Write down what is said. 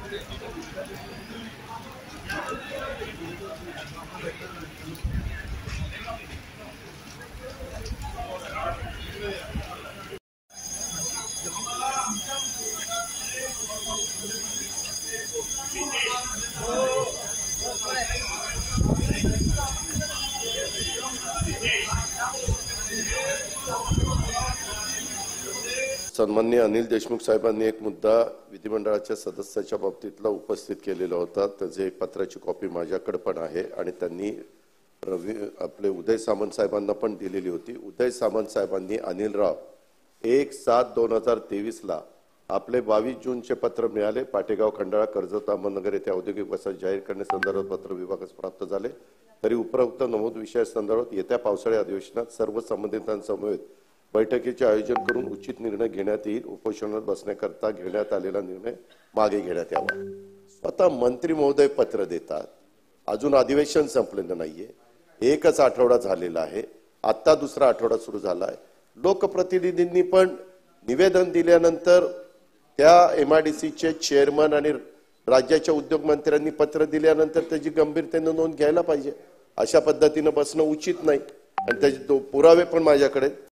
सन्माननीय अनिल देशमुख साहेबांनी एक मुद्दा विधिमंडळाच्या सदस्याच्या बाबतीतला उपस्थित केलेला होता। त्याचे एक पत्राची कॉपी माझ्याकडे पण आहे आणि त्यांनी आपले उदय सामंत साहेबांना पण दिलेली होती। उदय सामंत साहेबांनी अनिलराव 1/7/2023 ला आपले 22 जूनचे पत्र मिळाले। पाटेगाव खंडाळा कर्जत अहमदनगर येथे औद्योगिक वसाहत जाहीर करण्यासंदर्भात पत्र विभागास प्राप्त झाले। तरी उपरोक्त नमूद विषयासंदर्भात येत्या पावसाळी अधिवेशनात सर्व संबंधितांसमवेत बैठकीचे आयोजन करून उचित निर्णय घेण्यात येईल। उपोषणात बसण्याकरता घेण्यात आलेला निर्णय मागे घेण्यात यावा। स्वतः मंत्री महोदय पत्र देतात, अजून अधिवेशन संपलेलं नाहीये, एकच आठवडा झालेला आहे, आता दुसरा आठवडा सुरू झाला आहे। लोकप्रतिनिधींनी पण निवेदन दिल्यानंतर त्या एमआयडीसीचे चेअरमन आणि राज्याच्या उद्योग मंत्र्यांनी पत्र दिल्यानंतर त्याची गंभीरतेने नोंद घ्यायला पाहिजे। अशा पद्धतीने बसणं उचित नाही आणि त्याचे पुरावे पण माझ्याकडे